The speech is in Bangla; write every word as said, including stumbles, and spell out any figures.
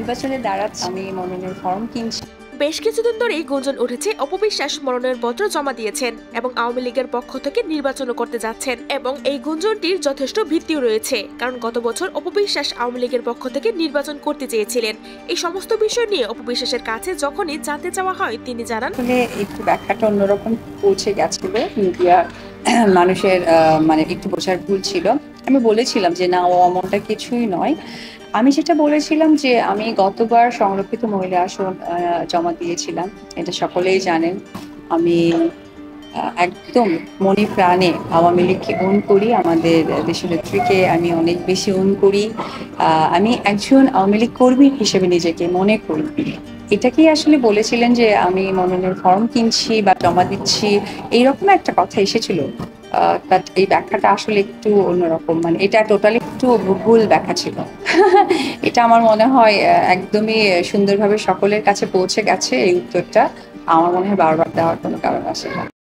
নির্বাচনে দাঁড়াচ্ছি, আমি মনোনয়ন ফর্ম কিনছি। বেশ কিছুদিন ধরেই গুঞ্জন উঠেছে অপবিশ্বাস মনোনয়নপত্র জমা দিয়েছেন এবং আওয়ামী লীগের পক্ষ থেকে নির্বাচনও করতে যাচ্ছেন, এবং এই গুঞ্জনটির যথেষ্ট ভিত্তিও রয়েছে, কারণ গত বছর অপবিশ্বাস আওয়ামী লীগের পক্ষ থেকে নির্বাচন করতে চেয়েছিলেন। এই সমস্ত বিষয় নিয়ে অপবিশ্বাসের কাছে যখনই জানতে চাওয়া হয় তিনি জানান, আসলে একটু ব্যাখ্যাটা অন্যরকম পৌঁছে গেছিল, মিডিয়া মানুষের মানে একটু বোঝার ভুল ছিল। আমি বলেছিলাম যে না, ও অমনটা কিছুই নয়। আমি যেটা বলেছিলাম যে আমি গতবার সংরক্ষিত মহিলা আসন জমা দিয়েছিলাম, এটা সকলেই জানেন। আমি একদম মনে প্রাণে আওয়ামী লীগকে ওন করি, আমাদের দেশনেত্রীকে আমি অনেক বেশি ওন করি। আমি একজন আওয়ামী লীগ কর্মী হিসেবে নিজেকে মনে করি। এটাকেই আসলে বলেছিলেন যে আমি মনোনয়ন ফর্ম কিনছি বা জমা দিচ্ছি, এইরকম একটা কথা এসেছিল। বাট এই ব্যাখ্যাটা আসলে একটু অন্যরকম, মানে এটা টোটালি একটু ভুল ব্যাখ্যা ছিল। এটা আমার মনে হয় একদমই সুন্দরভাবে সকলের কাছে পৌঁছে গেছে এই উত্তরটা। আমার মনে হয় বারবার দেওয়ার কোনো কারণ আসে না।